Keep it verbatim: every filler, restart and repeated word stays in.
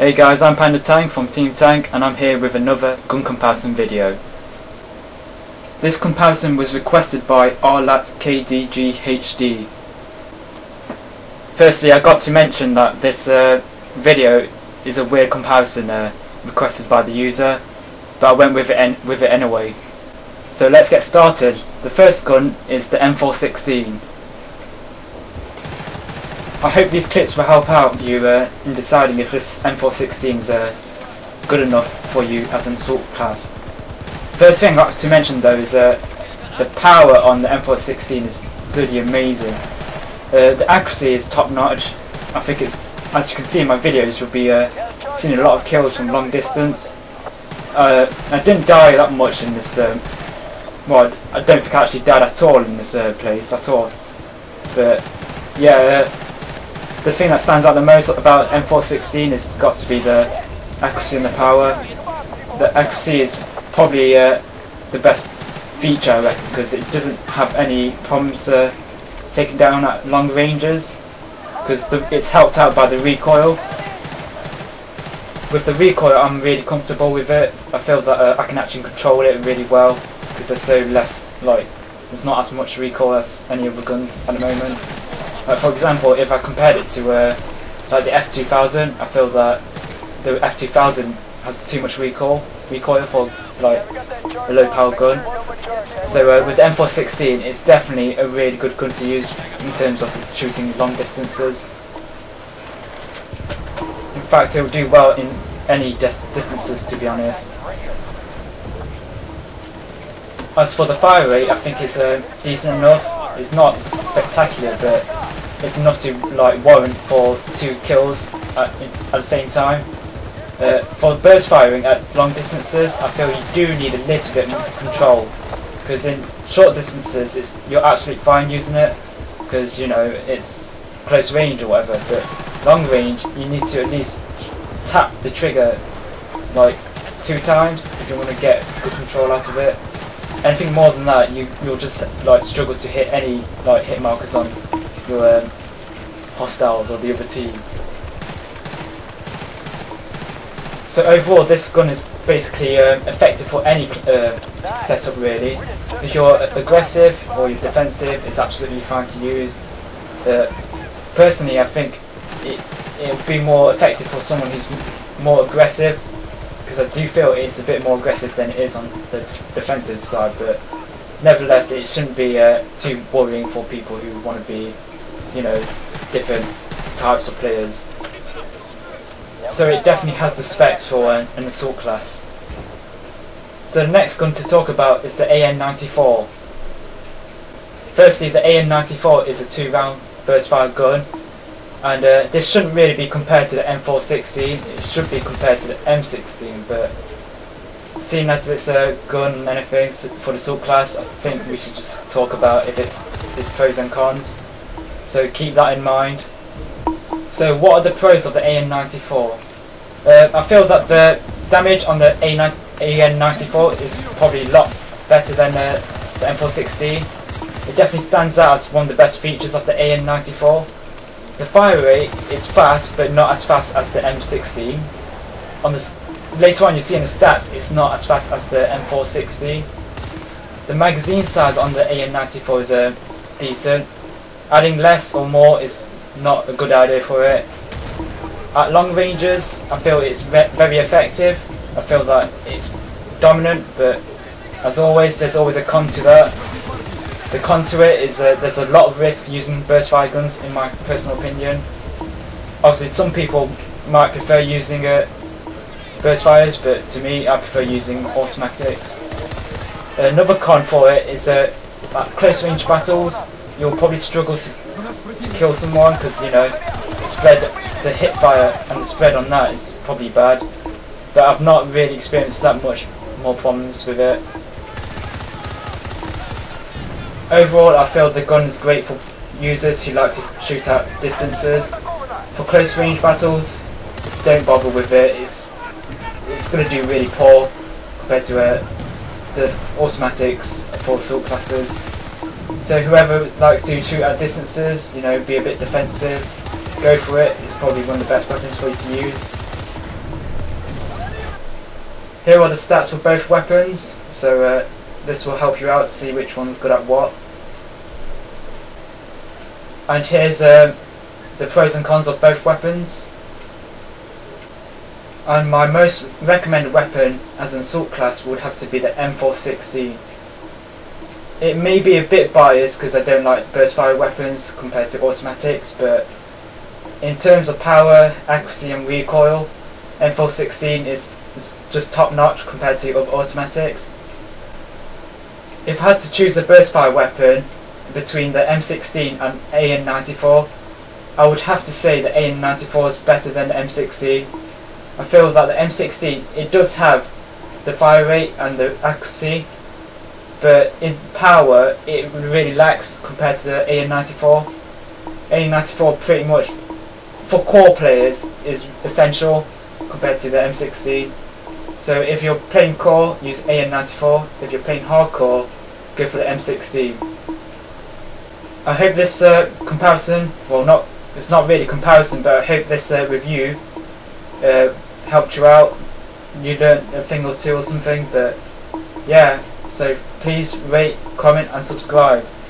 Hey guys, I'm Panda Tank from Team Tank and I'm here with another gun comparison video. This comparison was requested by R L A T K D G H D. Firstly, I got to mention that this uh, video is a weird comparison uh, requested by the user, but I went with it, en with it anyway. So let's get started. The first gun is the M four sixteen. I hope these clips will help out you uh, in deciding if this M four sixteen is uh, good enough for you as an assault class. First thing I'd like to mention though is uh, the power on the M four sixteen is bloody amazing. Uh, the accuracy is top notch. I think it's, as you can see in my videos, you'll be uh, seeing a lot of kills from long distance. Uh, I didn't die that much in this, um, well I don't think I actually died at all in this uh, place at all. But yeah, uh, the thing that stands out the most about M four sixteen has got to be the accuracy and the power. The accuracy is probably uh, the best feature, I reckon, because it doesn't have any problems uh, taking down at long ranges, because it's helped out by the recoil. With the recoil I'm really comfortable with it. I feel that uh, I can actually control it really well, because there's so less, like, there's not as much recoil as any other guns at the moment. Uh, for example, if I compared it to uh, like the F two thousand, I feel that the F two thousand has too much recoil, recoil for like a low power gun. So uh, with the M four sixteen, it's definitely a really good gun to use in terms of shooting long distances. In fact, it will do well in any dis distances, to be honest. As for the fire rate, I think it's uh, decent enough. It's not spectacular, but it's enough to like warrant for two kills at, at the same time. Uh, for burst firing at long distances, I feel you do need a little bit more control, because in short distances it's, you're absolutely fine using it, because you know it's close range or whatever, but long range you need to at least tap the trigger like two times if you want to get good control out of it. Anything more than that, you you'll just like struggle to hit any like hit markers on your um, hostiles or the other team. So overall, this gun is basically um, effective for any uh, setup really. If you're aggressive or you're defensive, it's absolutely fine to use. Uh, personally, I think it it would be more effective for someone who's more aggressive, because I do feel it's a bit more aggressive than it is on the defensive side, but nevertheless it shouldn't be uh, too worrying for people who want to be, you know, different types of players. So it definitely has the specs for an, an assault class. So the next gun to talk about is the A N ninety-four. Firstly, the A N ninety-four is a two round burst fire gun, and uh, this shouldn't really be compared to the M four sixteen, it should be compared to the M sixteen, but seeing as it's a gun and anything for the assault class, I think we should just talk about if it's its pros and cons. So keep that in mind. So what are the pros of the A N ninety-four? Uh, I feel that the damage on the A N ninety-four is probably a lot better than uh, the M four sixteen. It definitely stands out as one of the best features of the A N ninety-four. The fire rate is fast, but not as fast as the M sixteen. On the later on, you see in the stats, it's not as fast as the M four sixteen. The magazine size on the A N ninety-four is uh, decent. Adding less or more is not a good idea for it. At long ranges, I feel it's ve very effective. I feel that it's dominant, but as always, there's always a con to that. The con to it is uh, there's a lot of risk using burst fire guns, in my personal opinion. Obviously, some people might prefer using uh, burst fires, but to me, I prefer using automatics. Another con for it is uh, at close range battles, you'll probably struggle to, to kill someone, because you know the spread, the hip fire and the spread on that is probably bad. But I've not really experienced that much more problems with it. Overall, I feel the gun is great for users who like to shoot at distances. For close range battles, don't bother with it. It's it's going to do really poor compared to uh, the automatics for assault classes. So whoever likes to shoot at distances, you know, be a bit defensive, go for it. It's probably one of the best weapons for you to use. Here are the stats for both weapons, so uh, this will help you out to see which one's good at what. And here's uh, the pros and cons of both weapons. And my most recommended weapon as an assault class would have to be the M four sixteen. It may be a bit biased because I don't like burst fire weapons compared to automatics, but in terms of power, accuracy and recoil, M four sixteen is, is just top notch compared to other automatics. If I had to choose a burst fire weapon between the M sixteen and A N ninety-four, I would have to say the A N ninety-four is better than the M sixteen. I feel that the M sixteen, it does have the fire rate and the accuracy, but in power it really lacks compared to the A N ninety-four. A N ninety-four pretty much, for core players, is essential compared to the M sixteen. So if you're playing core, use A N ninety-four. If you're playing hardcore, go for the M sixteen. I hope this uh, comparison, well not, it's not really comparison, but I hope this uh, review uh, helped you out. You learned a thing or two or something, but yeah, so please rate, comment and subscribe.